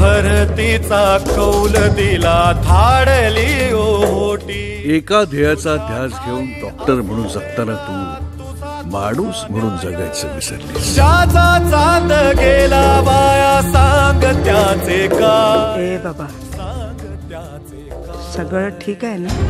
भरतीचा कौल दिला धाडली ओहोटी। एका ध्येयाचा ध्यास घेऊन डॉक्टर म्हणून जगताना तू माणूस म्हणून जगायचं विसरलीस। ज्याचा चांद गेला वाया सांग त्याचे का। ए बाबा सगळं ठीक आहे ना?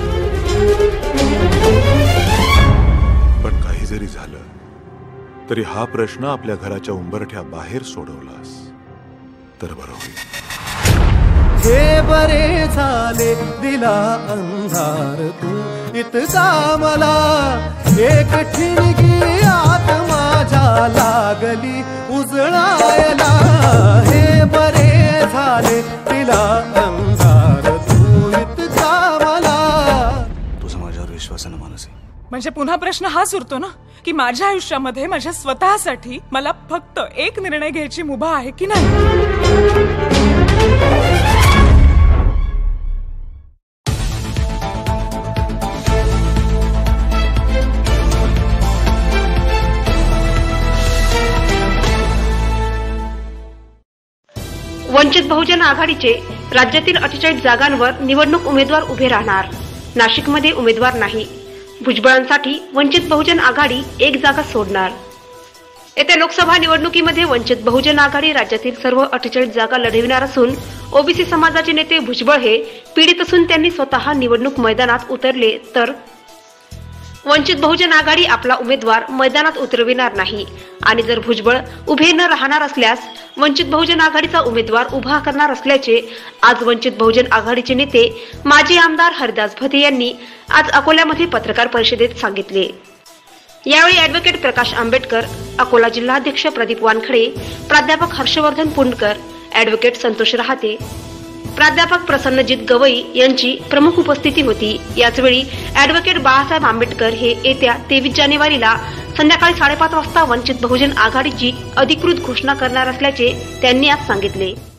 पण काही जरी झालं तरी हा प्रश्न आपल्या घराच्या उंबरठ्या बाहेर सोडवलास तर बरं होईल। हे बरे झाले दिला अंधार तू इतका मला, एक ठिणगी आत माझ्या लागली उजळायला। हे बरे झाले दिला अंधार तू इतका मला। तुझा माझ्यावर विश्वासानं मानस आहे म्हणजे पुन्हा प्रश्न हाच उरतो ना की माझ्या आयुष्यामध्ये माझ्या स्वतःसाठी मला फक्त एक निर्णय घ्यायची मुभा आहे की नाही? वंचित बहुजन आघाडीचे राज्यातील 48 जागांवर निवडणूक उमेदवार उभे राहणार। नाशिकमध्ये उमेदवार नाही। भुजबळांसाठी वंचित बहुजन आघाडी 1 जागा सोडणार। येत्या लोकसभा निवडणुकीमध्ये वंचित बहुजन आघाडी राज्यातील सर्व 48 जागा लढविणार असून ओबीसी समाजाचे नेते भुजबळ हे पीडित असून त्यांनी स्वतः निवडणूक मैदानात उतरले तर वंचित बहुजन आघाडी आपला उमेदवार मैदानात उतरविणार नाही आणि जर भुजबळ उभे न राहणार असल्यास वंचित बहुजन आघाडीचा उमेदवार उभा करणार असल्याचे आज वंचित बहुजन आघाडीचे नेते माजी आमदार हरिदास भते यांनी आज अकोल्यामध्ये पत्रकार परिषदेत सांगितले। यावेळी ॲडव्होकेट प्रकाश आंबेडकर, अकोला जिल्हाध्यक्ष प्रदीप वानखडे, प्राध्यापक हर्षवर्धन पुंडकर, ॲडव्होकेट संतोष रहाते, प्राध्यापक प्रसन्नजित गवई यांची प्रमुख उपस्थिती होती। याचवेळी ॲडव्होकेट बाळासाहेब आंबेडकर हे येत्या 23 जानेवारीला संध्याकाळी 5:30 वाजता वंचित बहुजन आघाडीची अधिकृत घोषणा करणार असल्याचे त्यांनी आज सांगितले।